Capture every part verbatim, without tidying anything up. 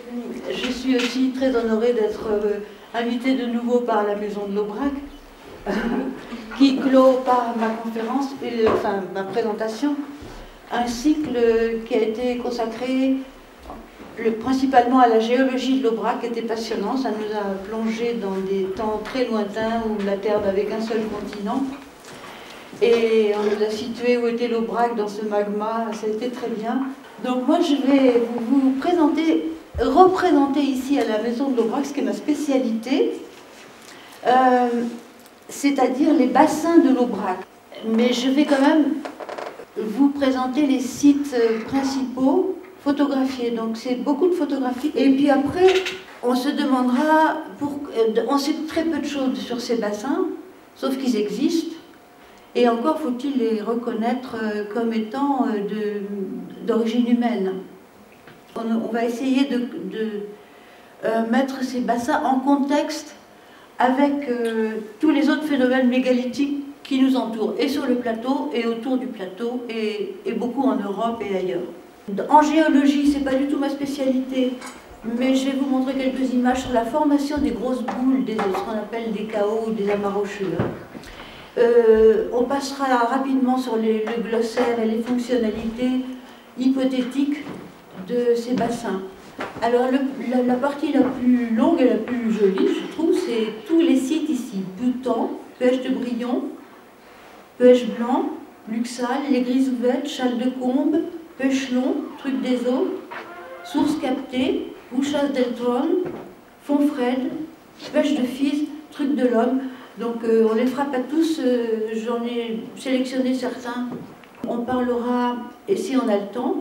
Je suis aussi très honorée d'être euh, invitée de nouveau par la Maison de l'Aubrac, qui clôt par ma conférence, et, enfin ma présentation, un cycle qui a été consacré le, principalement à la géologie de l'Aubrac, qui était passionnant. Ça nous a plongé dans des temps très lointains où la Terre n'avait qu'un seul continent. Et on nous a situé où était l'Aubrac dans ce magma, ça a été très bien. Donc moi je vais vous, vous présenter, représenter ici à la Maison de l'Aubrac, ce qui est ma spécialité, euh, c'est-à-dire les bassins de l'Aubrac. Mais je vais quand même vous présenter les sites principaux photographiés. Donc c'est beaucoup de photographies. Et puis après, on se demandera, pour, on sait très peu de choses sur ces bassins, sauf qu'ils existent. Et encore faut-il les reconnaître comme étant d'origine humaine. On, on va essayer de, de euh, mettre ces bassins en contexte avec euh, tous les autres phénomènes mégalithiques qui nous entourent, et sur le plateau, et autour du plateau, et, et beaucoup en Europe et ailleurs. En géologie, c'est pas du tout ma spécialité, mais je vais vous montrer quelques images sur la formation des grosses boules, des, ce qu'on appelle des chaos ou des amas rocheux. Euh, on passera rapidement sur les, le glossaire et les fonctionnalités hypothétiques de ces bassins. Alors le, la, la partie la plus longue et la plus jolie, je trouve, c'est tous les sites ici. Butan, Pêche de Brion, Pêche Blanc, Luxal, les Grisouvettes, Châle de Combe, Pêchelon, Truc des Eaux, Source Captée, Bouchas del Tron, Fontfred, Pêche de Fise, Truc de l'Homme. Donc euh, on les frappe à tous, euh, j'en ai sélectionné certains. On parlera, et si on a le temps,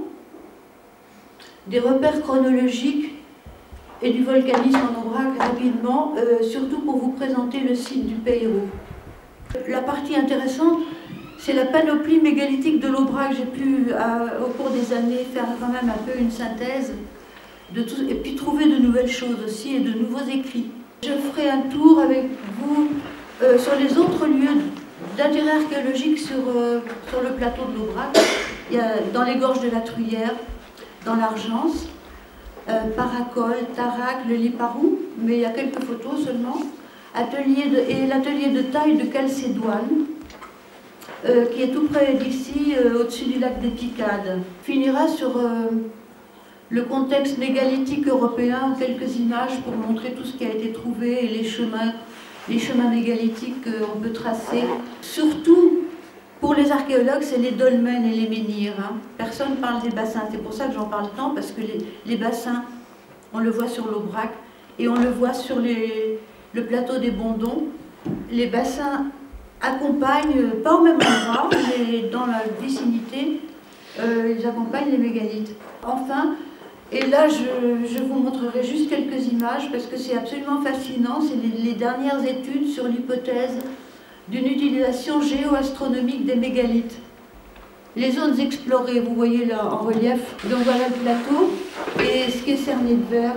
des repères chronologiques et du volcanisme en Aubrac rapidement, euh, surtout pour vous présenter le site du Peyrou. La partie intéressante, c'est la panoplie mégalithique de l'Aubrac. J'ai pu, à, au cours des années, faire quand même un peu une synthèse, de tout, et puis trouver de nouvelles choses aussi et de nouveaux écrits. Je ferai un tour avec vous Euh, sur les autres lieux d'intérêt archéologique sur, euh, sur le plateau de l'Aubrac. Il y a dans les gorges de la Truyère, dans l'Argence, euh, Paracol, Tarac, le Liparou, mais il y a quelques photos seulement. Atelier de, et l'atelier de taille de Calcédoine, euh, qui est tout près d'ici, euh, au-dessus du lac des Picades. On finira sur euh, le contexte mégalithique européen, quelques images pour montrer tout ce qui a été trouvé et les chemins les chemins mégalithiques qu'on peut tracer. Surtout, pour les archéologues, c'est les dolmens et les menhirs. Hein. Personne ne parle des bassins. C'est pour ça que j'en parle tant, parce que les, les bassins, on le voit sur l'Aubrac, et on le voit sur les, le plateau des Bondons. Les bassins accompagnent, pas au même endroit, mais dans la vicinité, euh, ils accompagnent les mégalithes. Enfin, et là, je, je vous montrerai juste quelques images parce que c'est absolument fascinant. C'est les, les dernières études sur l'hypothèse d'une utilisation géoastronomique des mégalithes. Les zones explorées, vous voyez là en relief. Donc voilà le plateau. Et ce qui est cerné de vert,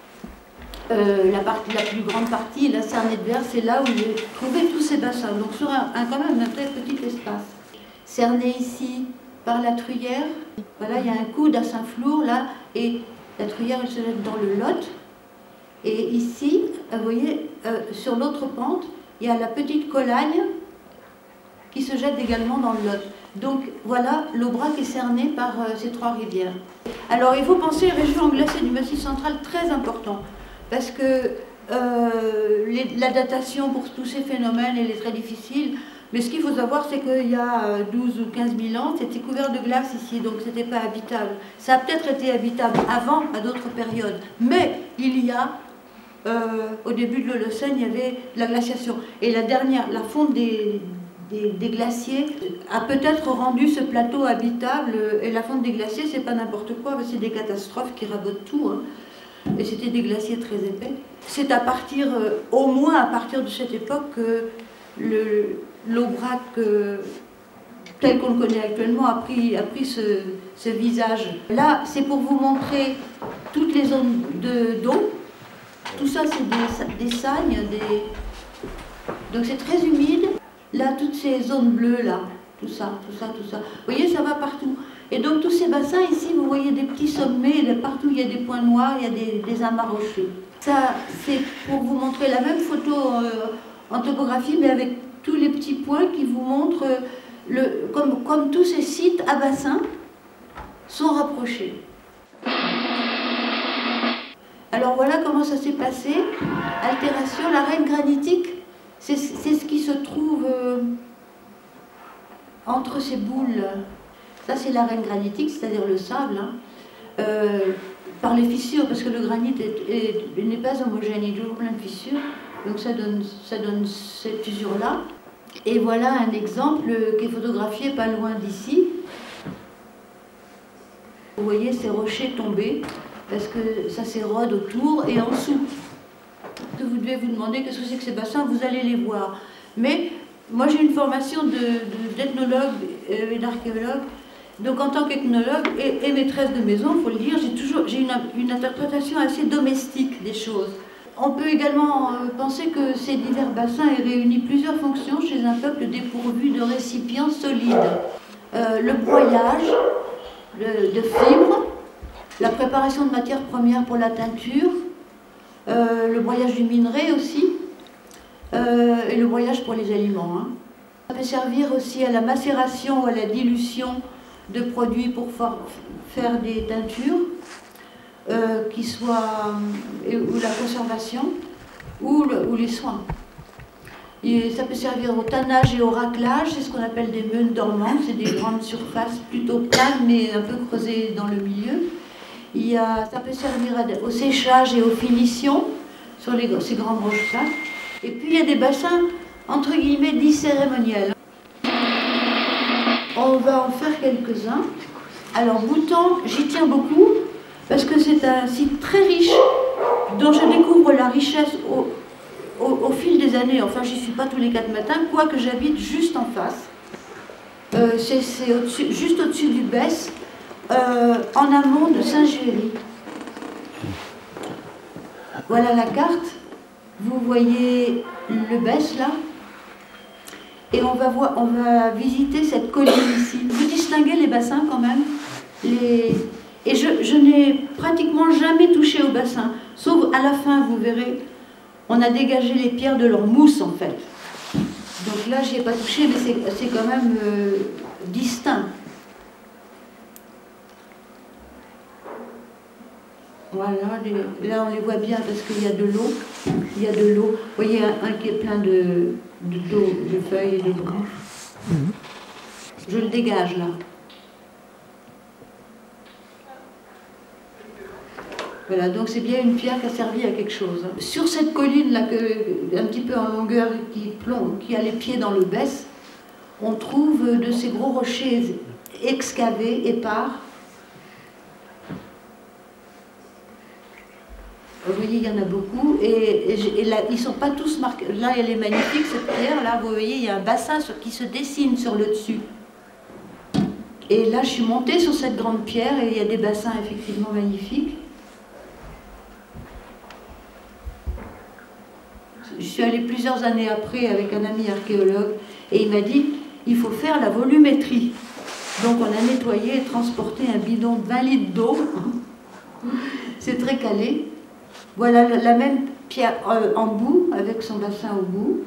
euh, la, partie, la plus grande partie, la cernée de vert, c'est là où j'ai trouvé tous ces bassins. Donc sur un, un, quand même un très petit espace. Cerné ici par la Truyère. Voilà, il y a un coude à Saint-Flour, là, et la Truyère, elle se jette dans le Lot. Et ici, vous voyez, euh, sur l'autre pente, il y a la petite Colagne qui se jette également dans le Lot. Donc voilà, l'Aubrac est cerné par euh, ces trois rivières. Alors il faut penser aux régions glacées du Massif central, très important, parce que euh, les, la datation pour tous ces phénomènes, elle est très difficile. Mais ce qu'il faut savoir, c'est qu'il y a douze ou quinze mille ans, c'était couvert de glace ici, donc ce n'était pas habitable. Ça a peut-être été habitable avant, à d'autres périodes. Mais il y a, euh, au début de l'Holocène, il y avait la glaciation. Et la dernière, la fonte des, des, des glaciers a peut-être rendu ce plateau habitable. Et la fonte des glaciers, c'est pas n'importe quoi, c'est des catastrophes qui rabotent tout. Hein. Et c'était des glaciers très épais. C'est à partir, euh, au moins à partir de cette époque, que le... l'Aubrac, euh, tel qu'on le connaît actuellement, a pris, a pris ce, ce visage. Là, c'est pour vous montrer toutes les zones d'eau. Tout ça, c'est des, des sagnes. Des... Donc c'est très humide. Là, toutes ces zones bleues, là, tout ça, tout ça, tout ça. Vous voyez, ça va partout. Et donc tous ces bassins ici, vous voyez des petits sommets, partout il y a des points noirs, il y a des, des amas rocheux. Ça, c'est pour vous montrer la même photo euh, en topographie, mais avec tous les petits points qui vous montrent, euh, le, comme, comme tous ces sites à bassins sont rapprochés. Alors voilà comment ça s'est passé. Altération, l'arène granitique, c'est ce qui se trouve euh, entre ces boules. Ça c'est l'arène granitique, c'est-à-dire le sable, hein, euh, par les fissures, parce que le granit n'est pas homogène, il y a toujours plein de fissures, donc ça donne, ça donne cette usure-là. Et voilà un exemple qui est photographié pas loin d'ici. Vous voyez ces rochers tombés, parce que ça s'érode autour et en dessous. Vous devez vous demander qu'est-ce que c'est que ces bassins, vous allez les voir. Mais moi j'ai une formation d'ethnologue et d'archéologue, donc en tant qu'ethnologue et, et maîtresse de maison, il faut le dire, j'ai toujours j'ai une, une interprétation assez domestique des choses. On peut également penser que ces divers bassins aient réuni plusieurs fonctions chez un peuple dépourvu de récipients solides. Euh, le broyage de, de fibres, la préparation de matières premières pour la teinture, euh, le broyage du minerai aussi, euh, et le broyage pour les aliments. Hein. Ça peut servir aussi à la macération ou à la dilution de produits pour faire des teintures, euh, qui soient, euh, ou la conservation, ou, le, ou les soins. Et ça peut servir au tannage et au raclage, c'est ce qu'on appelle des meunes dormantes, c'est des grandes surfaces plutôt planes mais un peu creusées dans le milieu. Il y a, ça peut servir au séchage et aux finitions sur les, ces grandes roches-là. Et puis il y a des bassins entre guillemets dits cérémoniels. On va en faire quelques-uns. Alors Bhoutan, j'y tiens beaucoup parce que c'est un site très riche dont je découvre la richesse au, au, au fil des années. Enfin, j'y suis pas tous les quatre matins, quoique j'habite juste en face. Euh, c'est au juste au-dessus du Besse. Euh, en amont de Saint-Géry. Voilà la carte. Vous voyez le Besse là. Et on va, voir, on va visiter cette colline ici. Vous distinguez les bassins quand même. Les... Et je, je n'ai pratiquement jamais touché au bassin. Sauf à la fin, vous verrez, on a dégagé les pierres de leur mousse en fait. Donc là, j'y ai pas touché, mais c'est quand même euh, distinct. Voilà, les, là on les voit bien parce qu'il y a de l'eau. Il y a de l'eau. Vous voyez un, un qui est plein de, de, de feuilles et de branches. Mmh. Je le dégage là. Voilà, donc c'est bien une pierre qui a servi à quelque chose. Sur cette colline là, que, un petit peu en longueur, qui, plombe, qui a les pieds dans le Besse, on trouve de ces gros rochers excavés, épars. Vous voyez, il y en a beaucoup, et, et, et là, ils ne sont pas tous marqués. Là, elle est magnifique, cette pierre. Là, vous voyez, il y a un bassin sur, qui se dessine sur le dessus. Et là, je suis montée sur cette grande pierre, et il y a des bassins effectivement magnifiques. Je suis allée plusieurs années après avec un ami archéologue, et il m'a dit, il faut faire la volumétrie. Donc, on a nettoyé et transporté un bidon de vingt litres d'eau. C'est très calé. Voilà la même pierre euh, en bout, avec son bassin au bout.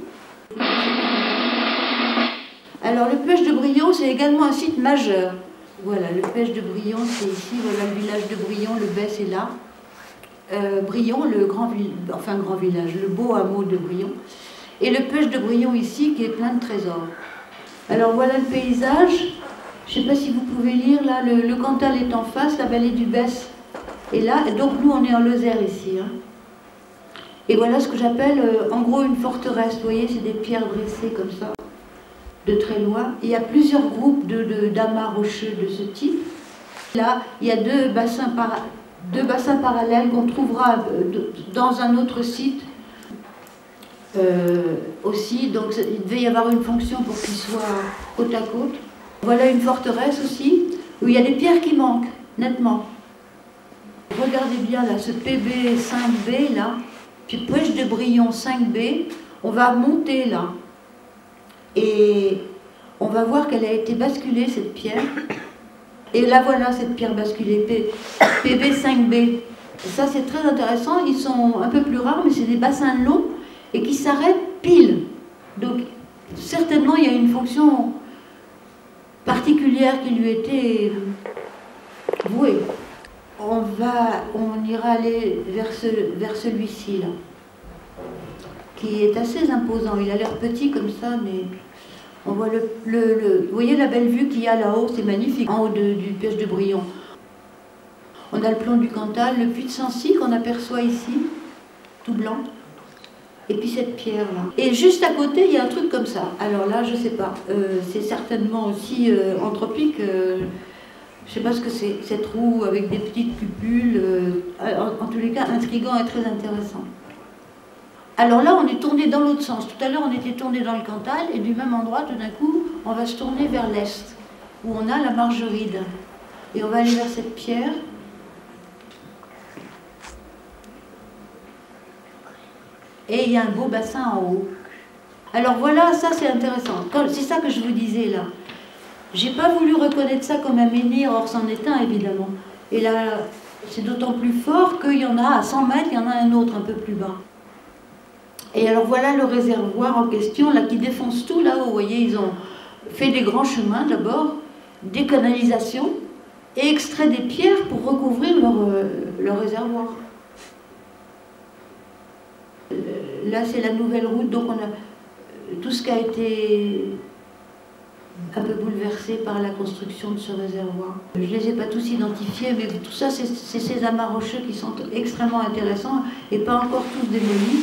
Alors le Pêche de Brion, c'est également un site majeur. Voilà, le Pêche de Brion, c'est ici, voilà le village de Brion, le Besse est là. Euh, Brion, le grand, enfin grand village, le beau hameau de Brion. Et le Pêche de Brion ici, qui est plein de trésors. Alors voilà le paysage. Je ne sais pas si vous pouvez lire, là, le, le Cantal est en face, la vallée du Besse. Et là, donc nous on est en Lozère ici. Hein. Et voilà ce que j'appelle euh, en gros une forteresse. Vous voyez, c'est des pierres dressées comme ça, de très loin. Et il y a plusieurs groupes de, de, d'amas rocheux de ce type. Là, il y a deux bassins, para, deux bassins parallèles qu'on trouvera euh, de, dans un autre site euh, aussi. Donc il devait y avoir une fonction pour qu'ils soient côte à côte. Voilà une forteresse aussi, où il y a des pierres qui manquent, nettement. Regardez bien là, ce P B cinq B là, puis Pêche de Brion cinq B, on va monter là. Et on va voir qu'elle a été basculée, cette pierre. Et là voilà cette pierre basculée, P B cinq B. Ça c'est très intéressant, ils sont un peu plus rares, mais c'est des bassins longs et qui s'arrêtent pile. Donc certainement il y a une fonction particulière qui lui était vouée. On va, on ira aller vers, ce, vers celui-ci là, qui est assez imposant. Il a l'air petit comme ça, mais on voit le, le, le vous voyez la belle vue qu'il y a là-haut, c'est magnifique, en haut de, du piège de Brion. On a le plomb du Cantal, le puits de Sancy qu'on aperçoit ici, tout blanc. Et puis cette pierre-là. Et juste à côté, il y a un truc comme ça. Alors là, je ne sais pas. Euh, c'est certainement aussi euh, anthropique. Euh, je ne sais pas ce que c'est. Cette roue avec des petites cupules. Euh, en, en tous les cas, intriguant et très intéressant. Alors là, on est tourné dans l'autre sens. Tout à l'heure, on était tourné dans le Cantal. Et du même endroit, tout d'un coup, on va se tourner vers l'est. Où on a la Margeride. Et on va aller vers cette pierre. Et il y a un beau bassin en haut. Alors voilà, ça c'est intéressant. C'est ça que je vous disais là. J'ai pas voulu reconnaître ça comme un menhir hors c'en est un, évidemment. Et là, c'est d'autant plus fort qu'il y en a à cent mètres, il y en a un autre un peu plus bas. Et alors voilà le réservoir en question, là, qui défonce tout là-haut. Vous voyez, ils ont fait des grands chemins d'abord, des canalisations, et extrait des pierres pour recouvrir leur, euh, leur réservoir. Là, c'est la nouvelle route, donc on a tout ce qui a été un peu bouleversé par la construction de ce réservoir. Je ne les ai pas tous identifiés, mais tout ça, c'est ces amas rocheux qui sont extrêmement intéressants et pas encore tous démolis.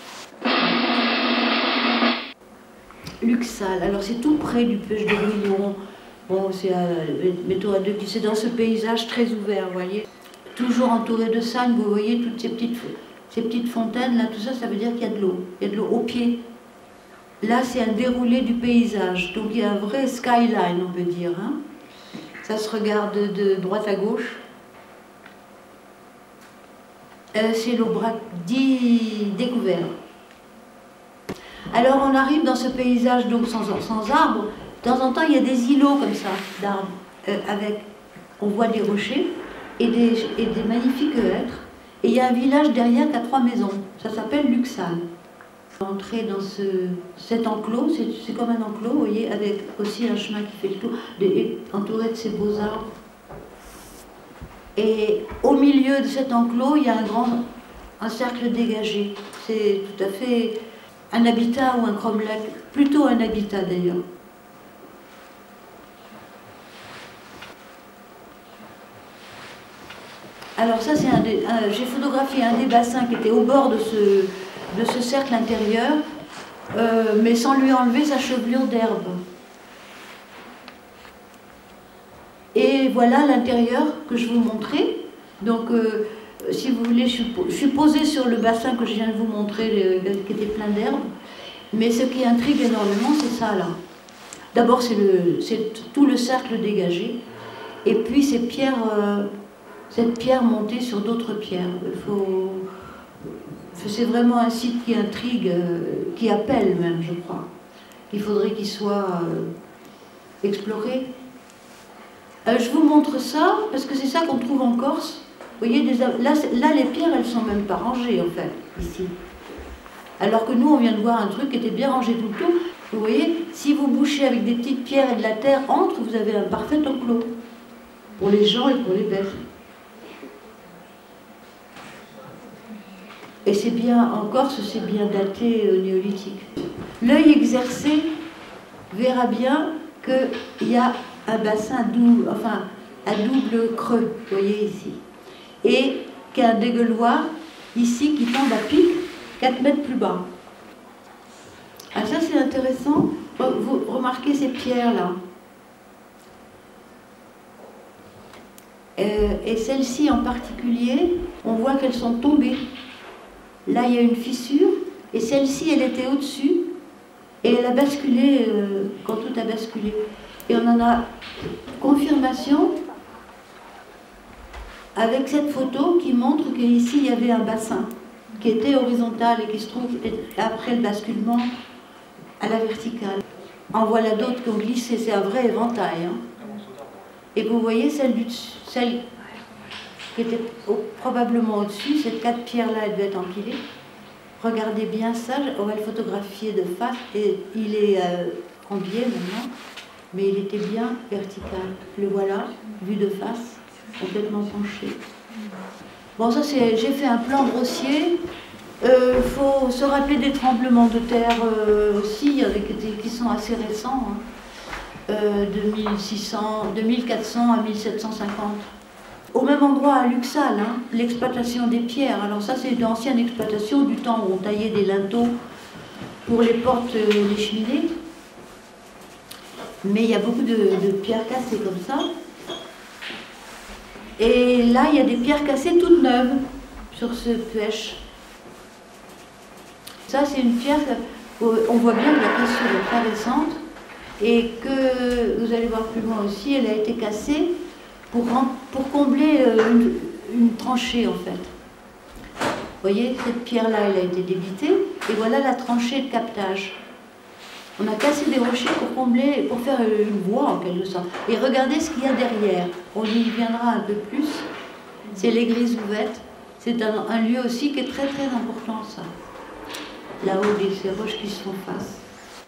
Luxal, alors c'est tout près du piège de Brion. Bon, c'est mettons à deux, c'est dans ce paysage très ouvert, vous voyez. Toujours entouré de sagnes, vous voyez toutes ces petites... Ces petites fontaines, là, tout ça, ça veut dire qu'il y a de l'eau. Il y a de l'eau au pied. Là, c'est un déroulé du paysage. Donc, il y a un vrai skyline, on peut dire. Hein. Ça se regarde de droite à gauche. Euh, c'est l'Aubrac dit découvert. Alors, on arrive dans ce paysage donc sans, sans arbres. De temps en temps, il y a des îlots comme ça, d'arbres. Euh, avec, on voit des rochers et des, et des magnifiques hêtres. Et il y a un village derrière qui a trois maisons. Ça s'appelle Luxal. Entrer dans ce, cet enclos, c'est comme un enclos, vous voyez, avec aussi un chemin qui fait le tour, des, entouré de ces beaux arbres. Et au milieu de cet enclos, il y a un grand un cercle dégagé. C'est tout à fait un habitat ou un cromlech, plutôt un habitat d'ailleurs. Alors ça, c'est un, un j'ai photographié un des bassins qui était au bord de ce, de ce cercle intérieur, euh, mais sans lui enlever sa chevelure d'herbe. Et voilà l'intérieur que je vous montrais. Donc, euh, si vous voulez, je suis, je suis posée sur le bassin que je viens de vous montrer, le, qui était plein d'herbe. Mais ce qui intrigue énormément, c'est ça là. D'abord, c'est tout le cercle dégagé, et puis ces pierres... Euh, cette pierre montée sur d'autres pierres. C'est vraiment un site qui intrigue, qui appelle même, je crois. Il faudrait qu'il soit euh, exploré. Euh, je vous montre ça, parce que c'est ça qu'on trouve en Corse. Vous voyez, des, là, là, les pierres, elles ne sont même pas rangées, en fait, ici. Alors que nous, on vient de voir un truc qui était bien rangé tout le tour. Vous voyez, si vous bouchez avec des petites pierres et de la terre entre, vous avez un parfait enclos. Pour les gens et pour les bêtes. Et c'est bien, en Corse, c'est bien daté au néolithique. L'œil exercé verra bien qu'il y a un bassin double, enfin, à double creux, vous voyez ici. Et qu'il y a un dégueuloir, ici, qui tombe à pic, quatre mètres plus bas. Ah, ça, c'est intéressant. Vous remarquez ces pierres-là. Euh, et celles-ci en particulier, on voit qu'elles sont tombées. Là, il y a une fissure, et celle-ci, elle était au-dessus, et elle a basculé euh, quand tout a basculé. Et on en a confirmation avec cette photo qui montre qu'ici, il y avait un bassin qui était horizontal et qui se trouve, après le basculement, à la verticale. En voilà d'autres qui ont glissé, c'est un vrai éventail. Hein. Et vous voyez celle du dessus, celle qui était au, probablement au-dessus, ces quatre pierres-là, elles devaient être empilées. Regardez bien ça, on va le photographier de face, et il est euh, en biais maintenant, mais il était bien vertical. Le voilà, vu de face, complètement penché. Bon, ça c'est, j'ai fait un plan grossier. Il euh, faut se rappeler des tremblements de terre euh, aussi, avec des, qui sont assez récents, hein. euh, de mille six cents, de mille quatre cents à mille sept cent cinquante. Au même endroit à Luxal, hein, l'exploitation des pierres. Alors ça c'est une ancienne exploitation du temps où on taillait des linteaux pour les portes et euh, les cheminées. Mais il y a beaucoup de, de pierres cassées comme ça. Et là il y a des pierres cassées toutes neuves sur ce pêche. Ça c'est une pierre, on voit bien que la cassure est très récente et que, vous allez voir plus loin aussi, elle a été cassée pour, pour combler une, une tranchée en fait. Vous voyez, cette pierre-là, elle a été débitée, et voilà la tranchée de captage. On a cassé des rochers pour combler, pour faire une voie en quelque sorte. Et regardez ce qu'il y a derrière, on y viendra un peu plus. C'est les Grisouvettes, c'est un, un lieu aussi qui est très très important ça. Là-haut, ces roches qui se font face.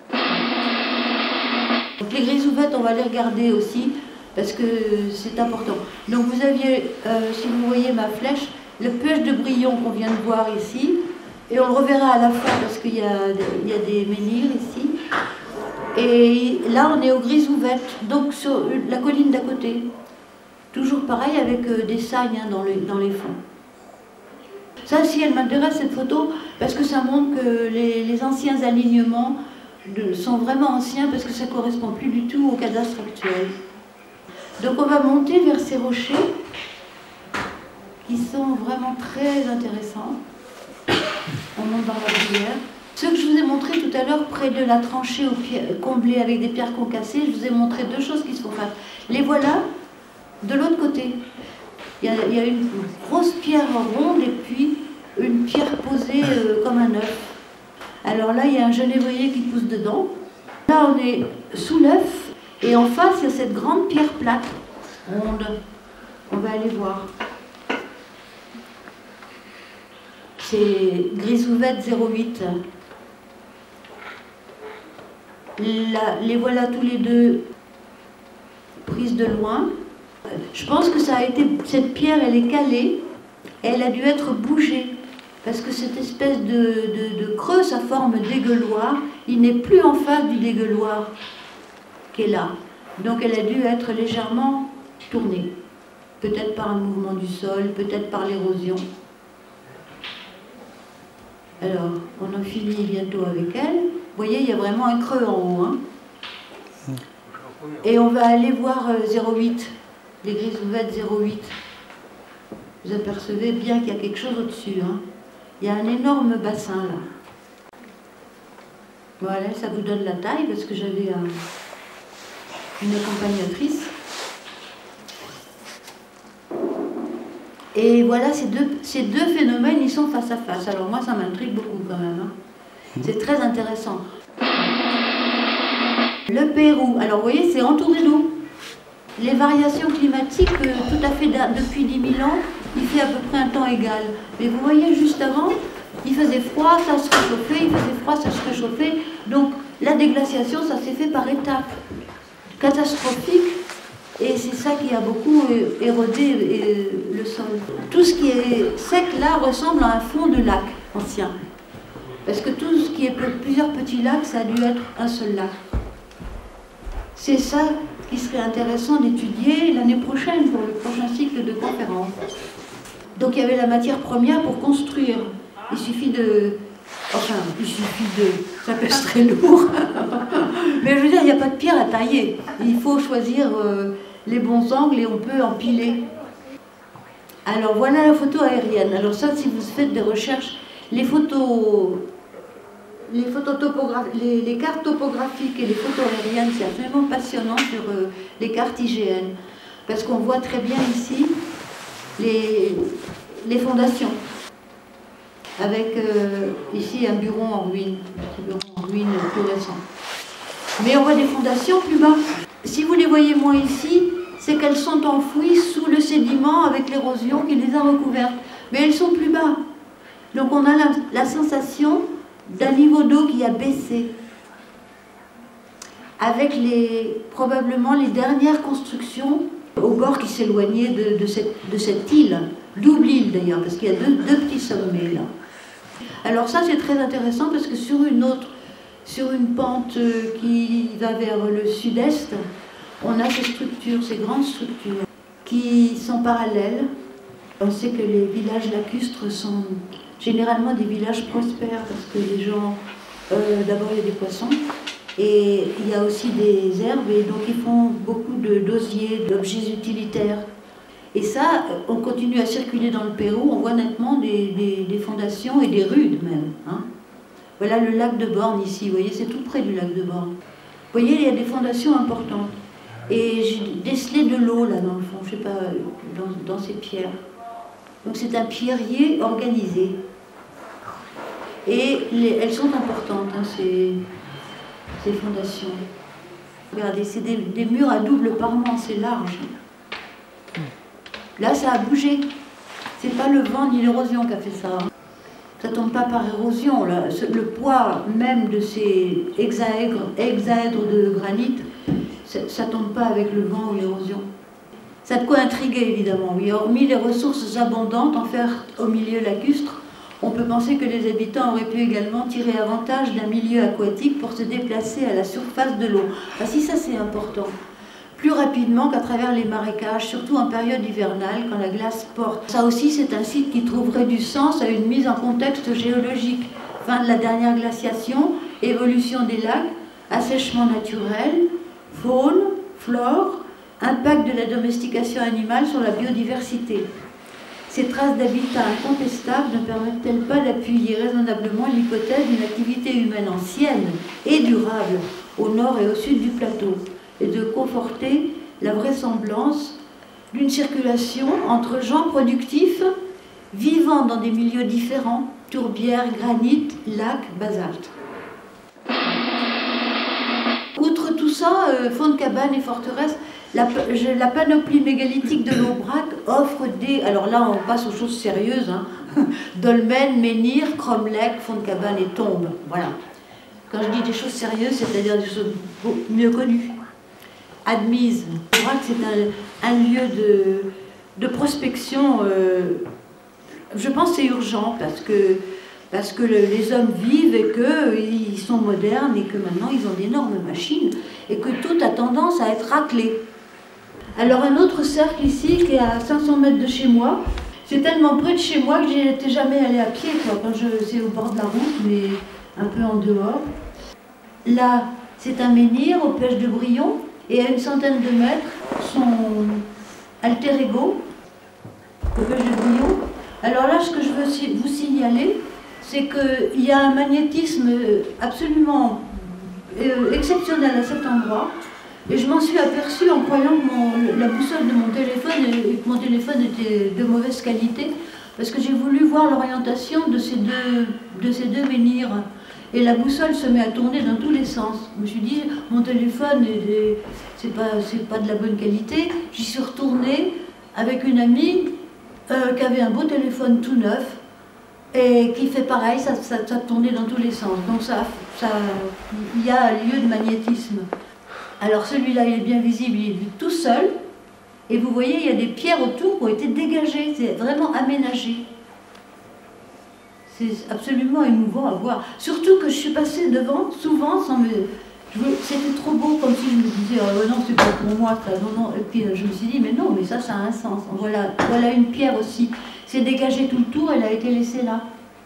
Donc les Grisouvettes, on va les regarder aussi, parce que c'est important. Donc vous aviez, euh, si vous voyez ma flèche, le pêche de Brion qu'on vient de voir ici, et on le reverra à la fin parce qu'il y, y a des menhirs ici. Et là on est aux Grisouvettes, donc sur la colline d'à côté. Toujours pareil avec euh, des sagnes hein, dans, le, dans les fonds. Ça aussi, elle m'intéresse cette photo parce que ça montre que les, les anciens alignements de, sont vraiment anciens parce que ça ne correspond plus du tout au cadastre actuel. Donc on va monter vers ces rochers qui sont vraiment très intéressants. On monte dans la rivière. Ce que je vous ai montré tout à l'heure, près de la tranchée aux pierres, comblée avec des pierres concassées, je vous ai montré deux choses qui se font face. Les voilà de l'autre côté. Il y, a, il y a une grosse pierre ronde et puis une pierre posée euh, comme un œuf. Alors là, il y a un genévrier qui pousse dedans. Là, on est sous l'œuf et en face, il y a cette grande pierre plate, ronde. On va aller voir. C'est Grisouvette zéro huit. La, les voilà tous les deux prises de loin. Je pense que ça a été, cette pierre, elle est calée, elle a dû être bougée, parce que cette espèce de, de, de creux, sa forme dégueuloir, il n'est plus en face du dégueuloir qui est là. Donc elle a dû être légèrement tournée, peut-être par un mouvement du sol, peut-être par l'érosion. Alors, on en finit bientôt avec elle. Vous voyez, il y a vraiment un creux en haut. Hein. Et on va aller voir euh, zéro huit. Les Grisouvettes zéro huit. Vous apercevez bien qu'il y a quelque chose au-dessus. Hein. Il y a un énorme bassin là. Voilà, ça vous donne la taille parce que j'avais un, une accompagnatrice. Et voilà, ces deux, ces deux phénomènes, ils sont face à face. Alors moi, ça m'intrigue beaucoup quand même. Hein. C'est très intéressant. Le Pérou, alors vous voyez, c'est entouré d'eau. Les variations climatiques, euh, tout à fait depuis dix mille ans, il fait à peu près un temps égal. Mais vous voyez, juste avant, il faisait froid, ça se réchauffait, il faisait froid, ça se réchauffait. Donc la déglaciation, ça s'est fait par étapes. Catastrophique. Et c'est ça qui a beaucoup érodé le sol. Tout ce qui est sec là ressemble à un fond de lac ancien. Parce que tout ce qui est plusieurs petits lacs, ça a dû être un seul lac. C'est ça qui serait intéressant d'étudier l'année prochaine pour le prochain cycle de conférences. Donc il y avait la matière première pour construire. Il suffit de... Enfin, il suffit de... Ça pèse très lourd. Mais je veux dire, il n'y a pas de pierre à tailler. Il faut choisir euh, les bons angles et on peut empiler. Alors voilà la photo aérienne. Alors ça, si vous faites des recherches, les photos... Les, photos les, les cartes topographiques et les photos aériennes, c'est absolument passionnant sur euh, les cartes I G N. Parce qu'on voit très bien ici les, les fondations. Avec euh, ici un bureau en ruine, un bureau en ruine plus récent. Mais on voit des fondations plus bas. Si vous les voyez moins ici, c'est qu'elles sont enfouies sous le sédiment avec l'érosion qui les a recouvertes. Mais elles sont plus bas. Donc on a la, la sensation d'un niveau d'eau qui a baissé. Avec les, probablement les dernières constructions au bord qui s'éloignaient de, de, cette, de cette île, double île d'ailleurs, parce qu'il y a deux, deux petits sommets là. Alors ça c'est très intéressant parce que sur une autre, sur une pente qui va vers le sud-est, on a ces structures, ces grandes structures qui sont parallèles. On sait que les villages lacustres sont généralement des villages prospères parce que les gens, euh, d'abord il y a des poissons, et il y a aussi des herbes, et donc ils font beaucoup de d'osiers, d'objets utilitaires. Et ça, on continue à circuler dans le Pérou, on voit nettement des, des, des fondations et des rues même. Hein. Voilà le lac de Borne ici, vous voyez, c'est tout près du lac de Borne. Vous voyez, il y a des fondations importantes. Et j'ai décelé de l'eau là dans le fond, je sais pas, dans, dans ces pierres. Donc c'est un pierrier organisé. Et les, elles sont importantes, hein, ces, ces fondations. Regardez, c'est des, des murs à double parement, c'est large. Là, ça a bougé. C'est pas le vent ni l'érosion qui a fait ça. Ça tombe pas par érosion. Là. Le poids même de ces hexaèdres, hexaèdres de granit, ça tombe pas avec le vent ou l'érosion. Ça a de quoi intriguer, évidemment. Oui, hormis les ressources abondantes en fer au milieu lacustre, on peut penser que les habitants auraient pu également tirer avantage d'un milieu aquatique pour se déplacer à la surface de l'eau. Ah si, ça c'est important. Plus rapidement qu'à travers les marécages, surtout en période hivernale, quand la glace porte. Ça aussi, c'est un site qui trouverait du sens à une mise en contexte géologique. Fin de la dernière glaciation, évolution des lacs, assèchement naturel, faune, flore, impact de la domestication animale sur la biodiversité. Ces traces d'habitat incontestables ne permettent-elles pas d'appuyer raisonnablement l'hypothèse d'une activité humaine ancienne et durable au nord et au sud du plateau, et de conforter la vraisemblance d'une circulation entre gens productifs vivant dans des milieux différents, tourbières, granit, lacs, basalte. Outre tout ça, euh, fonds de cabane et forteresses, la, la panoplie mégalithique de l'Aubrac offre des... Alors là, on passe aux choses sérieuses, hein, dolmens, menhirs, cromlech, fonds de cabane et tombes. Voilà. Quand je dis des choses sérieuses, c'est-à-dire des choses mieux connues. Admise. L'Aubrac, c'est un, un lieu de, de prospection. Euh, je pense que c'est urgent parce que, parce que le, les hommes vivent et qu'ils sont modernes et que maintenant ils ont d'énormes machines et que tout a tendance à être raclé. Alors un autre cercle ici qui est à cinq cents mètres de chez moi, c'est tellement près de chez moi que je n'étais jamais allée à pied, quoi, quand je c'est au bord de la route, mais un peu en dehors. Là, c'est un menhir aux pêches de Brion, et à une centaine de mètres, son alter ego, aux pêches de Brion. Alors là, ce que je veux vous signaler, c'est qu'il y a un magnétisme absolument euh, exceptionnel à cet endroit. Et je m'en suis aperçue en croyant que mon, la boussole de mon téléphone, et que mon téléphone était de mauvaise qualité, parce que j'ai voulu voir l'orientation de ces deux, de ces deux menhirs. Et la boussole se met à tourner dans tous les sens. Je me suis dit, mon téléphone, c'est pas, c'est pas de la bonne qualité. J'y suis retournée avec une amie euh, qui avait un beau téléphone tout neuf, et qui fait pareil, ça, ça, ça tournait dans tous les sens. Donc ça, ça, il y a un lieu de magnétisme. Alors celui-là, il est bien visible, il est tout seul. Et vous voyez, il y a des pierres autour qui ont été dégagées, c'est vraiment aménagé. C'est absolument émouvant à voir. Surtout que je suis passée devant, souvent, sans me... C'était trop beau, comme si je me disais, oh non, c'est pas pour moi, ça, non, non. Et puis je me suis dit, mais non, mais ça, ça a un sens. Voilà, voilà une pierre aussi. C'est dégagé tout le tour, elle a été laissée là.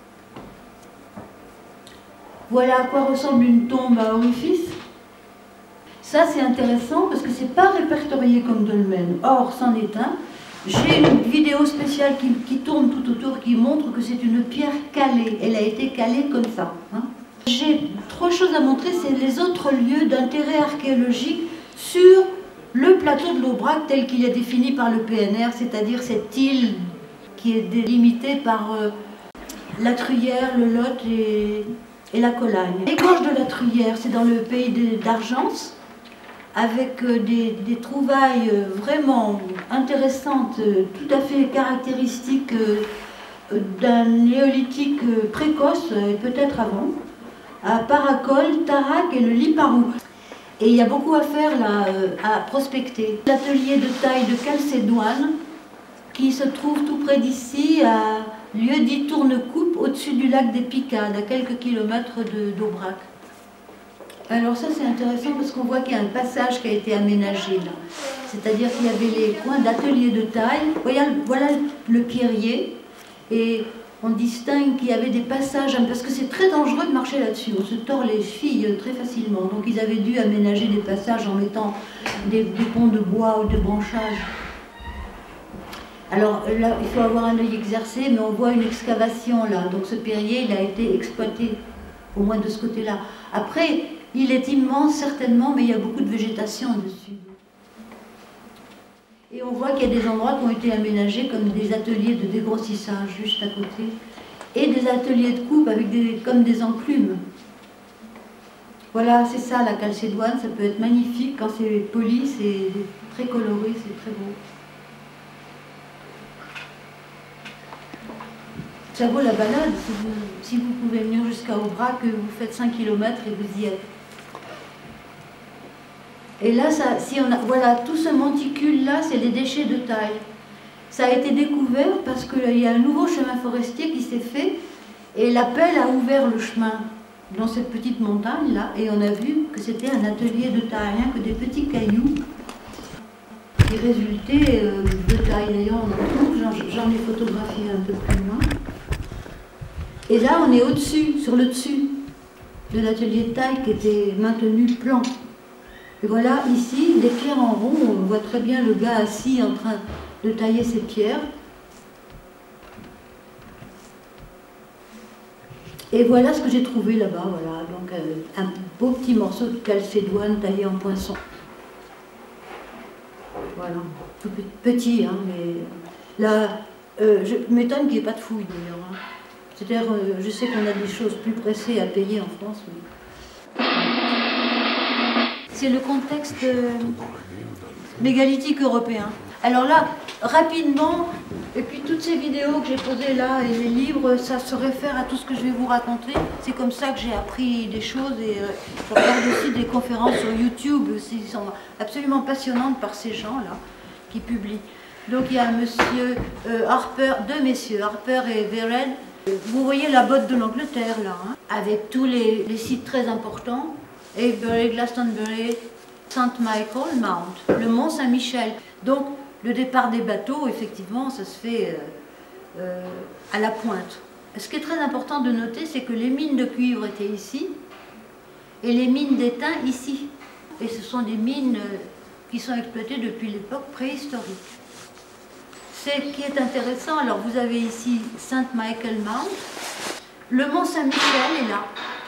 Voilà à quoi ressemble une tombe à orifice. Ça, c'est intéressant parce que c'est pas répertorié comme dolmen. Or, c'en est un. J'ai une vidéo spéciale qui, qui tourne tout autour qui montre que c'est une pierre calée. Elle a été calée comme ça. Hein. J'ai trois choses à montrer, c'est les autres lieux d'intérêt archéologique sur le plateau de l'Aubrac tel qu'il est défini par le P N R, c'est-à-dire cette île qui est délimitée par euh, la Truyère, le Lot et, et la Colagne. Les gorges de la Truyère, c'est dans le pays d'Argence. avec des, des trouvailles vraiment intéressantes, tout à fait caractéristiques d'un néolithique précoce, et peut-être avant, à Paracol, Tarak et le Liparou. Et il y a beaucoup à faire là, à prospecter. L'atelier de taille de Calcédoine, qui se trouve tout près d'ici, à lieu dit Tournecoupe, au-dessus du lac des Picades, à quelques kilomètres d'Aubrac. Alors ça c'est intéressant parce qu'on voit qu'il y a un passage qui a été aménagé là. C'est-à-dire qu'il y avait les coins d'atelier de taille. Voilà, voilà le pierrier. Et on distingue qu'il y avait des passages, parce que c'est très dangereux de marcher là-dessus. On se tord les chevilles très facilement. Donc ils avaient dû aménager des passages en mettant des, des ponts de bois ou de branchage. Alors là, il faut avoir un œil exercé, mais on voit une excavation là. Donc ce pierrier, il a été exploité, au moins de ce côté-là. Après, il est immense certainement, mais il y a beaucoup de végétation dessus. Et on voit qu'il y a des endroits qui ont été aménagés comme des ateliers de dégrossissage juste à côté. Et des ateliers de coupe avec des, comme des enclumes. Voilà, c'est ça la calcédoine, ça peut être magnifique quand c'est poli, c'est très coloré, c'est très beau. Ça vaut la balade, si vous, si vous pouvez venir jusqu'à Aubrac, vous faites cinq kilomètres et vous y êtes. Et là, ça, si on a, voilà, tout ce monticule-là, c'est les déchets de taille. Ça a été découvert parce qu'il y a un nouveau chemin forestier qui s'est fait et la pelle a ouvert le chemin dans cette petite montagne-là et on a vu que c'était un atelier de taille, rien que des petits cailloux qui résultaient euh, de taille. D'ailleurs, j'en ai photographié un peu plus loin. Et là, on est au-dessus, sur le dessus de l'atelier de taille qui était maintenu plan. Et voilà, ici, des pierres en rond, on voit très bien le gars assis en train de tailler ses pierres. Et voilà ce que j'ai trouvé là-bas, voilà, donc euh, un beau petit morceau de calcédoine taillé en poinçon. Voilà, tout petit, hein, mais là, euh, je m'étonne qu'il n'y ait pas de fouilles d'ailleurs. Hein. C'est-à-dire, euh, je sais qu'on a des choses plus pressées à payer en France. Mais... C'est le contexte euh, mégalithique européen. Alors là, rapidement, et puis toutes ces vidéos que j'ai posées là et les livres, ça se réfère à tout ce que je vais vous raconter. C'est comme ça que j'ai appris des choses et euh, je regarde aussi des conférences sur YouTube, qui sont absolument passionnantes par ces gens-là qui publient. Donc il y a un monsieur euh, Harper, deux messieurs, Harper et Vered. Vous voyez la botte de l'Angleterre là, hein, avec tous les, les sites très importants. Avebury, Glastonbury, Saint Michael Mount, le Mont Saint-Michel. Donc le départ des bateaux, effectivement, ça se fait euh, euh, à la pointe. Ce qui est très important de noter, c'est que les mines de cuivre étaient ici et les mines d'étain ici. Et ce sont des mines euh, qui sont exploitées depuis l'époque préhistorique. Ce qui est intéressant, alors vous avez ici Saint Michael Mount, le Mont Saint-Michel est là.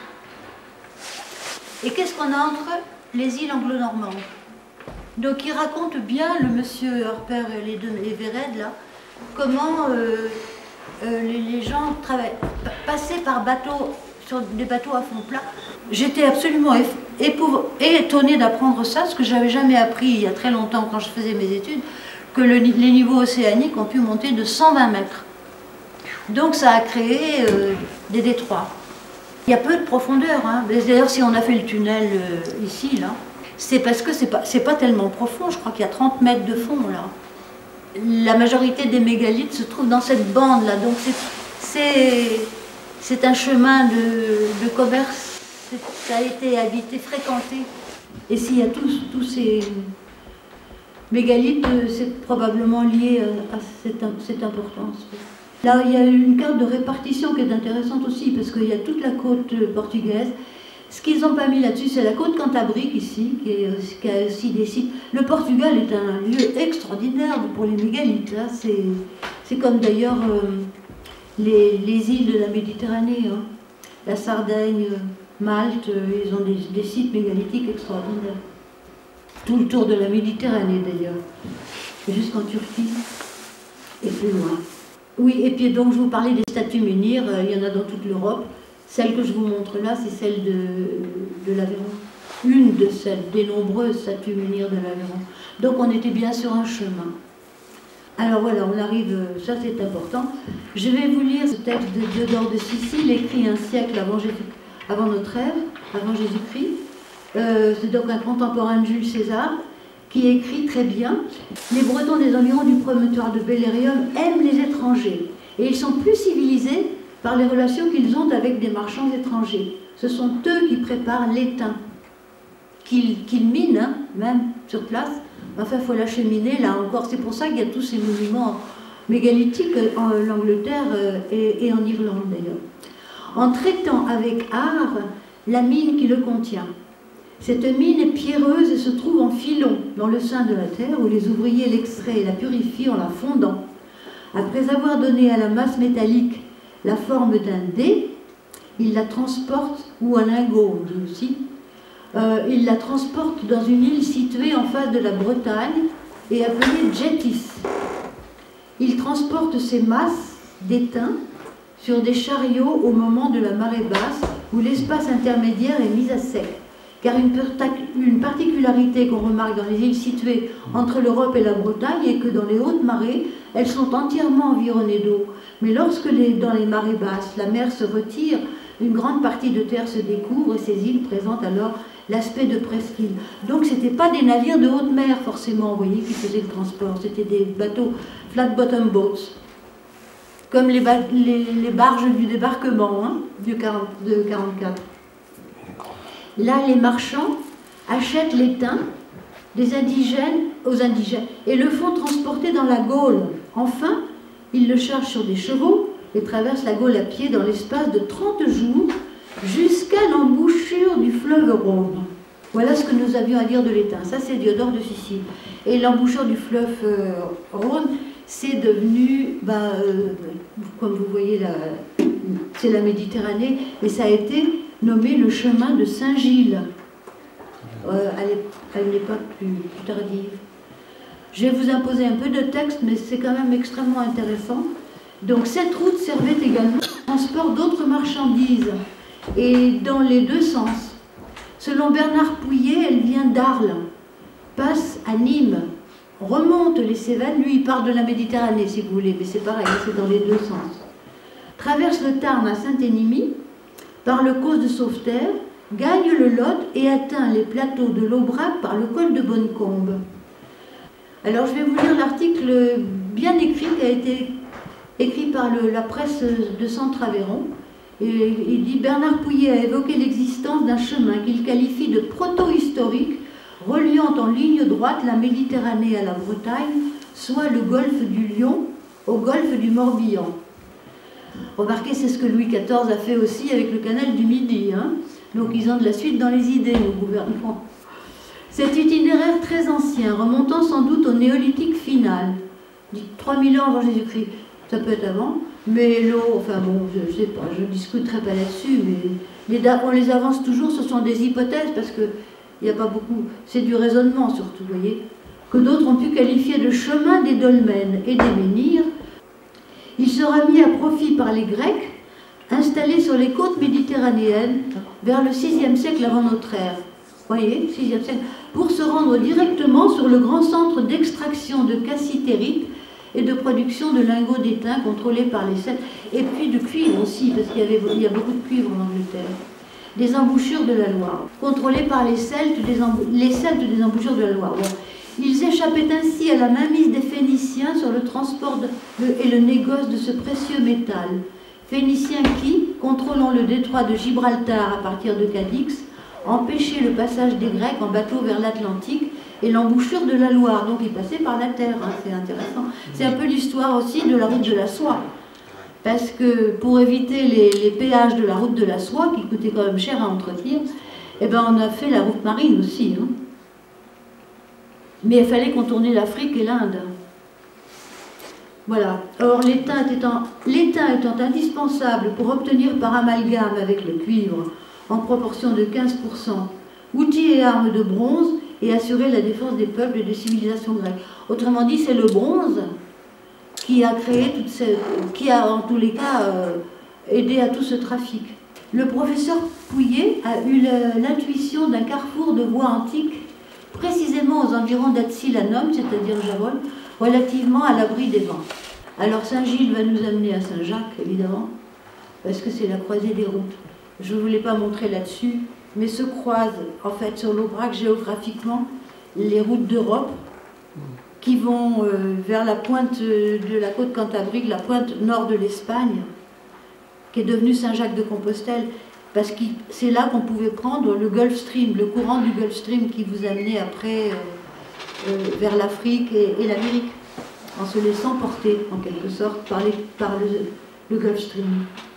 Et qu'est-ce qu'on a entre les îles anglo-normandes? Donc il raconte bien, le monsieur Harper et les deux et Vered, là, comment euh, euh, les, les gens passaient par bateau, sur des bateaux à fond plat. J'étais absolument étonnée d'apprendre ça, ce que je n'avais jamais appris il y a très longtemps quand je faisais mes études, que le, les niveaux océaniques ont pu monter de cent vingt mètres. Donc ça a créé euh, des détroits. Il y a peu de profondeur, hein. D'ailleurs si on a fait le tunnel euh, ici, là, c'est parce que c'est pas, c'est pas tellement profond, je crois qu'il y a trente mètres de fond là. La majorité des mégalithes se trouvent dans cette bande là, donc c'est un chemin de, de commerce, ça a été habité, fréquenté. Et s'il y a tous, tous ces mégalithes, c'est probablement lié à, à cette, cette importance. Là, il y a une carte de répartition qui est intéressante aussi, parce qu'il y a toute la côte portugaise. Ce qu'ils n'ont pas mis là-dessus, c'est la côte cantabrique ici, qui, est, qui a aussi des sites. Le Portugal est un lieu extraordinaire pour les mégalithes. C'est comme d'ailleurs euh, les, les îles de la Méditerranée. Hein. La Sardaigne, Malte, ils ont des, des sites mégalithiques extraordinaires. Tout le tour de la Méditerranée d'ailleurs, jusqu'en Turquie et plus loin. Oui, et puis donc je vous parlais des statues menhirs, il y en a dans toute l'Europe. Celle que je vous montre là, c'est celle de, de l'Aveyron. une de celles, des nombreuses statues menhirs de l'Aveyron. Donc on était bien sur un chemin. Alors voilà, on arrive, ça c'est important. Je vais vous lire ce texte de Diodore de Sicile, écrit un siècle avant, Jésus, avant notre ère, avant Jésus-Christ. Euh, c'est donc un contemporain de Jules César, qui écrit très bien. Les Bretons des environs du promontoire de Belerium aiment les étrangers, et ils sont plus civilisés par les relations qu'ils ont avec des marchands étrangers. Ce sont eux qui préparent l'étain, qu'ils qu'ils minent, hein, même sur place. Enfin, il faut l'acheminer, là encore. C'est pour ça qu'il y a tous ces monuments mégalithiques en Angleterre et, et en Irlande, d'ailleurs. En traitant avec art la mine qui le contient. Cette mine est pierreuse et se trouve en filon dans le sein de la terre, où les ouvriers l'extraient et la purifient en la fondant. Après avoir donné à la masse métallique la forme d'un dé, ils la transportent, ou un lingot, on dit aussi, euh, ils la transportent dans une île située en face de la Bretagne et appelée Jetis. Ils transportent ces masses d'étain sur des chariots au moment de la marée basse, où l'espace intermédiaire est mis à sec. Car une, une particularité qu'on remarque dans les îles situées entre l'Europe et la Bretagne est que dans les hautes marées, elles sont entièrement environnées d'eau. Mais lorsque les, dans les marées basses, la mer se retire, une grande partie de terre se découvre et ces îles présentent alors l'aspect de presqu'île. Donc ce n'étaient pas des navires de haute mer forcément, vous voyez, qui faisaient le transport, c'était des bateaux flat bottom boats, comme les, les, les barges du débarquement hein, du quarante, de quarante-quatre. Là, les marchands achètent l'étain des indigènes aux indigènes et le font transporter dans la Gaule. Enfin, ils le chargent sur des chevaux et traversent la Gaule à pied dans l'espace de trente jours jusqu'à l'embouchure du fleuve Rhône. Voilà ce que nous avions à dire de l'étain. Ça, c'est Diodore de Sicile. Et l'embouchure du fleuve euh, Rhône, c'est devenu, ben, euh, comme vous voyez, c'est la Méditerranée, et ça a été nommé le chemin de Saint-Gilles, euh, à une époque plus, plus tardive. Je vais vous imposer un peu de texte, mais c'est quand même extrêmement intéressant. Donc cette route servait également au transport d'autres marchandises, et dans les deux sens. Selon Bernard Pouillet, elle vient d'Arles, passe à Nîmes, remonte les Cévennes, lui il part de la Méditerranée si vous voulez, mais c'est pareil, c'est dans les deux sens. Traverse le Tarn à Saint-Énimie, par le causse de Sauveterre, gagne le Lot et atteint les plateaux de l'Aubrac par le col de Bonnecombe. Alors je vais vous lire l'article bien écrit qui a été écrit par le, la presse de Centre-Aveyron. Et il dit « Bernard Pouillet a évoqué l'existence d'un chemin qu'il qualifie de proto-historique reliant en ligne droite la Méditerranée à la Bretagne, soit le golfe du Lion au golfe du Morbihan. » Remarquez, c'est ce que Louis quatorze a fait aussi avec le canal du Midi. Hein. Donc ils ont de la suite dans les idées, nos gouvernements. Cet itinéraire très ancien, remontant sans doute au néolithique final, trois mille ans avant Jésus-Christ, ça peut être avant, mais l'eau, enfin bon, je ne sais pas, je ne discuterai pas là-dessus, mais les, on les avance toujours, ce sont des hypothèses, parce qu'il n'y a pas beaucoup, c'est du raisonnement surtout, vous voyez, que d'autres ont pu qualifier de chemin des dolmens et des menhirs. Il sera mis à profit par les Grecs, installés sur les côtes méditerranéennes vers le sixième siècle avant notre ère. Vous voyez, sixième siècle, pour se rendre directement sur le grand centre d'extraction de cassitérite et de production de lingots d'étain contrôlés par les Celtes, et puis de cuivre aussi, parce qu'il y, avait, il y a beaucoup de cuivre en Angleterre. Des embouchures de la Loire, contrôlés par les Celtes, des les Celtes des embouchures de la Loire. Bon. Ils échappaient ainsi à la mainmise des Phéniciens sur le transport de, de, et le négoce de ce précieux métal. Phéniciens qui, contrôlant le détroit de Gibraltar à partir de Cadix, empêchaient le passage des Grecs en bateau vers l'Atlantique et l'embouchure de la Loire. Donc ils passaient par la terre, hein, c'est intéressant. C'est un peu l'histoire aussi de la route de la soie. Parce que pour éviter les, les péages de la route de la soie, qui coûtaient quand même cher à entretenir, eh ben on a fait la route marine aussi. Hein. Mais il fallait contourner l'Afrique et l'Inde. Voilà. Or, l'étain étant, l'étain étant indispensable pour obtenir par amalgame avec le cuivre, en proportion de quinze pour cent, outils et armes de bronze, et assurer la défense des peuples et des civilisations grecques. Autrement dit, c'est le bronze qui a créé toutes ces, qui a en tous les cas euh, aidé à tout ce trafic. Le professeur Pouillet a eu l'intuition d'un carrefour de voies antiques, précisément aux environs d'Atsilanum, c'est-à-dire Javol, relativement à l'abri des vents. Alors Saint-Gilles va nous amener à Saint-Jacques, évidemment, parce que c'est la croisée des routes. Je ne voulais pas montrer là-dessus, mais se croisent en fait sur l'Aubrac géographiquement les routes d'Europe qui vont euh, vers la pointe de la côte cantabrique, la pointe nord de l'Espagne, qui est devenue Saint-Jacques de Compostelle, parce que c'est là qu'on pouvait prendre le Gulf Stream, le courant du Gulf Stream qui vous amenait après euh, euh, vers l'Afrique et, et l'Amérique, en se laissant porter en quelque sorte par, les, par le, le Gulf Stream.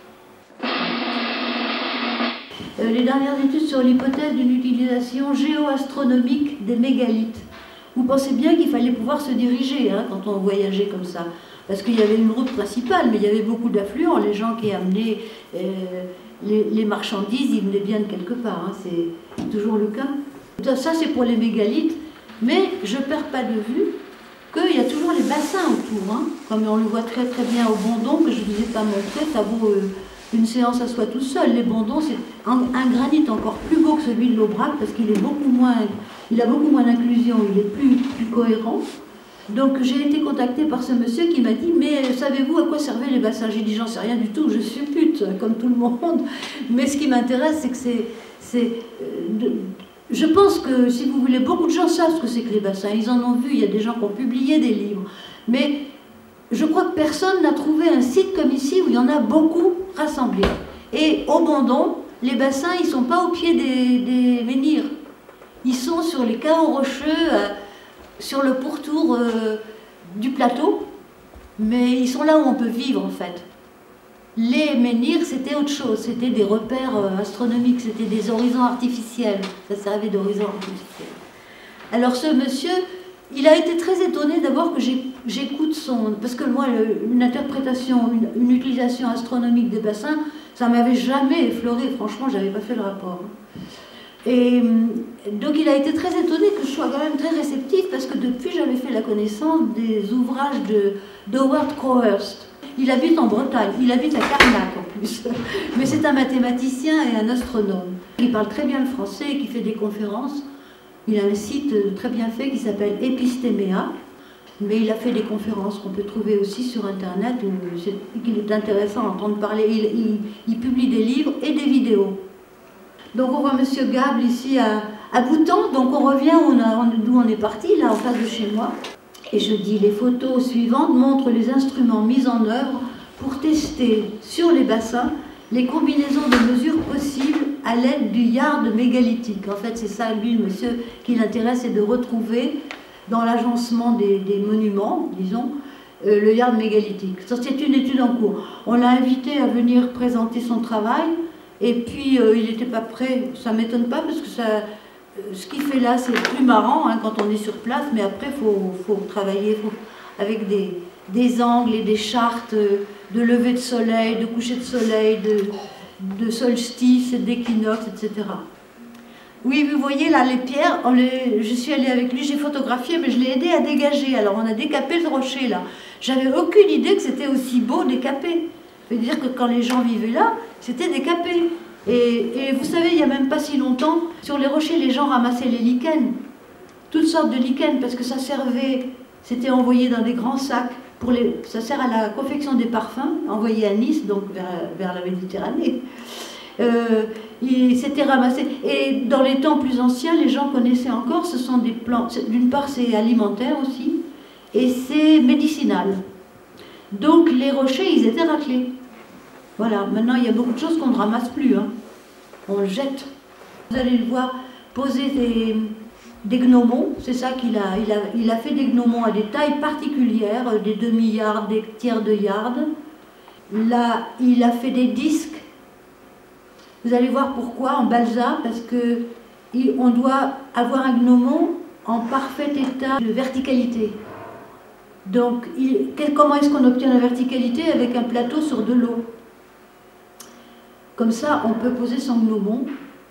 Euh, les dernières études sur l'hypothèse d'une utilisation géoastronomique des mégalithes. Vous pensez bien qu'il fallait pouvoir se diriger hein, quand on voyageait comme ça. Parce qu'il y avait une route principale, mais il y avait beaucoup d'affluents. Les gens qui amenaient euh, les, les marchandises, ils venaient bien de quelque part. Hein, c'est toujours le cas. Ça, c'est pour les mégalithes. Mais je ne perds pas de vue qu'il y a toujours les bassins autour. Hein, comme on le voit très très bien au Bondon, que je ne vous ai pas montré, ça vaut euh, une séance à soi tout seul. Les Bondons, c'est un, un granit encore plus beau que celui de l'Aubrac, parce qu'il est beaucoup moins, il a beaucoup moins d'inclusion, il est plus, plus cohérent. Donc j'ai été contactée par ce monsieur qui m'a dit « Mais savez-vous à quoi servaient les bassins ?» J'ai dit « J'en sais rien du tout, je suis pute, comme tout le monde. » Mais ce qui m'intéresse, c'est que c'est... Euh, je pense que, si vous voulez, beaucoup de gens savent ce que c'est que les bassins. Ils en ont vu, il y a des gens qui ont publié des livres. Mais je crois que personne n'a trouvé un site comme ici où il y en a beaucoup rassemblés. Et au Bondon, les bassins, ils ne sont pas au pied des, des menhirs. Ils sont sur les cahots rocheux, euh, sur le pourtour euh, du plateau, mais ils sont là où on peut vivre en fait. Les menhirs, c'était autre chose, c'était des repères euh, astronomiques, c'était des horizons artificiels, ça servait d'horizons artificiels. Alors ce monsieur, il a été très étonné d'abord que j'écoute son... Parce que moi, le, une interprétation, une, une utilisation astronomique des bassins, ça m'avait jamais effleuré, franchement, j'avais pas fait le rapport. Et donc il a été très étonné que je sois quand même très réceptive parce que depuis j'avais fait la connaissance des ouvrages de d'Howard Crowhurst. Il habite en Bretagne, il habite à Carnac en plus, mais c'est un mathématicien et un astronome. Il parle très bien le français et qui fait des conférences. Il a un site très bien fait qui s'appelle Epistéméa, mais il a fait des conférences qu'on peut trouver aussi sur internet, qu'il est intéressant à entendre parler. Il, il, il publie des livres et des vidéos. Donc on voit M. Gable ici à, à Bouton, donc on revient d'où on est parti, là en face de chez moi. Et je dis, les photos suivantes montrent les instruments mis en œuvre pour tester sur les bassins les combinaisons de mesures possibles à l'aide du yard mégalithique. En fait, c'est ça, lui, le monsieur, qui l'intéresse, c'est de retrouver dans l'agencement des, des monuments, disons, euh, le yard mégalithique. C'est une étude en cours. On l'a invité à venir présenter son travail. Et puis, euh, il n'était pas prêt, ça ne m'étonne pas, parce que ça, euh, ce qu'il fait là, c'est plus marrant hein, quand on est sur place, mais après, il faut, faut travailler faut, avec des, des angles et des chartes de lever de soleil, de coucher de soleil, de, de solstice, d'équinoxe, et cetera. Oui, vous voyez là, les pierres, on les, je suis allée avec lui, j'ai photographié, mais je l'ai aidé à dégager. Alors, on a décapé le rocher là. J'avais aucune idée que c'était aussi beau décapé. Ça veut dire que quand les gens vivaient là, c'était décapé. Et, et vous savez, il n'y a même pas si longtemps, sur les rochers, les gens ramassaient les lichens. Toutes sortes de lichens, parce que ça servait, c'était envoyé dans des grands sacs. Pour les, ça sert à la confection des parfums, envoyés à Nice, donc vers, vers la Méditerranée. Euh, c'était ramassé. Et dans les temps plus anciens, les gens connaissaient encore, ce sont des plantes. D'une part, c'est alimentaire aussi, et c'est médicinal. Donc les rochers, ils étaient raclés. Voilà, maintenant il y a beaucoup de choses qu'on ne ramasse plus, hein. On le jette. Vous allez le voir poser des, des gnomons, c'est ça qu'il a, il a. Il a fait des gnomons à des tailles particulières, des demi-yards, des tiers de yard. Là, il a fait des disques. Vous allez voir pourquoi, en balsa, parce que il, on doit avoir un gnomon en parfait état de verticalité. Donc, il, comment est-ce qu'on obtient la verticalité? Avec un plateau sur de l'eau. Comme ça, on peut poser son gnomon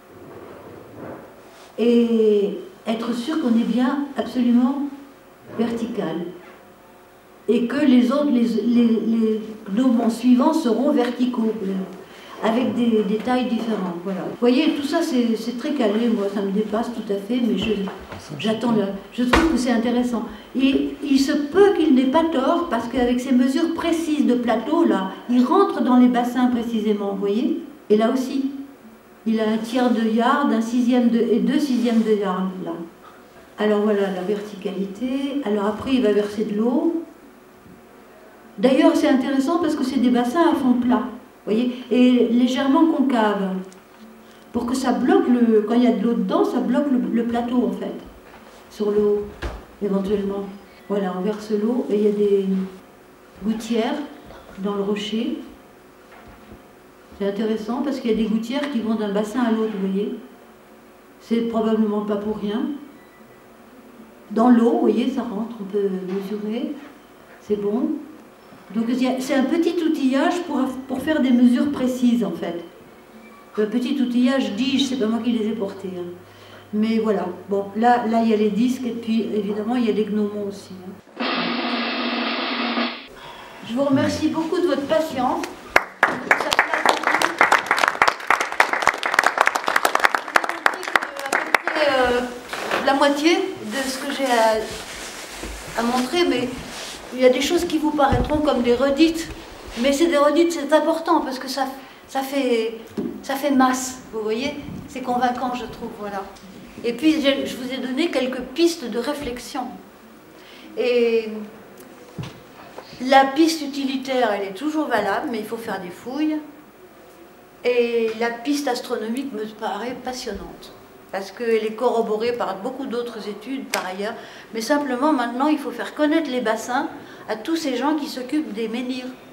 et être sûr qu'on est bien absolument vertical. Et que les autres, les, les, les gnomons suivants seront verticaux. avec des, des tailles différentes. Voilà. Vous voyez, tout ça c'est très calé, moi ça me dépasse tout à fait, mais je, j'attends là. Je trouve que c'est intéressant. Et il se peut qu'il n'ait pas tort, parce qu'avec ces mesures précises de plateau, là, il rentre dans les bassins précisément, vous voyez. Et là aussi, il a un tiers de yard, un sixième de, et deux sixièmes de yard, là. Alors voilà, la verticalité. Alors après, il va verser de l'eau. D'ailleurs, c'est intéressant parce que c'est des bassins à fond plat, vous voyez, et légèrement concaves. Pour que ça bloque, le, quand il y a de l'eau dedans, ça bloque le, le plateau, en fait, sur le haut, éventuellement. Voilà, on verse l'eau et il y a des gouttières dans le rocher. C'est intéressant parce qu'il y a des gouttières qui vont d'un bassin à l'autre, vous voyez. C'est probablement pas pour rien. Dans l'eau, vous voyez, ça rentre, on peut mesurer. C'est bon. Donc c'est un petit outillage pour, pour faire des mesures précises, en fait. Un petit outillage, dis-je, c'est pas moi qui les ai portés. Hein. Mais voilà. Bon, là, là, il y a les disques et puis, évidemment, il y a les gnomons aussi. Hein. Je vous remercie beaucoup de votre patience. Euh, la moitié de ce que j'ai à, à montrer, mais il y a des choses qui vous paraîtront comme des redites, mais c'est des redites, c'est important parce que ça, ça, fait, ça fait masse, vous voyez, c'est convaincant, je trouve, voilà. Et puis je vous ai donné quelques pistes de réflexion. Et la piste utilitaire, elle est toujours valable, mais il faut faire des fouilles. Et la piste astronomique me paraît passionnante, parce qu'elle est corroborée par beaucoup d'autres études par ailleurs, mais simplement maintenant il faut faire connaître les bassins à tous ces gens qui s'occupent des menhirs.